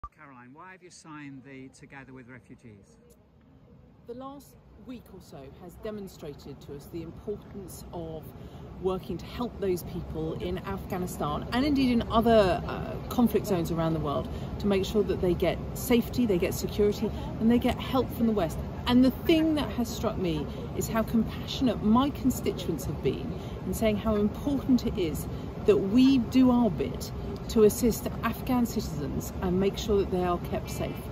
Caroline, why have you signed the Together with Refugees? The last week or so has demonstrated to us the importance of working to help those people in Afghanistan and indeed in other conflict zones around the world to make sure that they get safety, they get security and they get help from the West. And the thing that has struck me is how compassionate my constituents have been in saying how important it is that we do our bit to assist Afghan citizens and make sure that they are kept safe.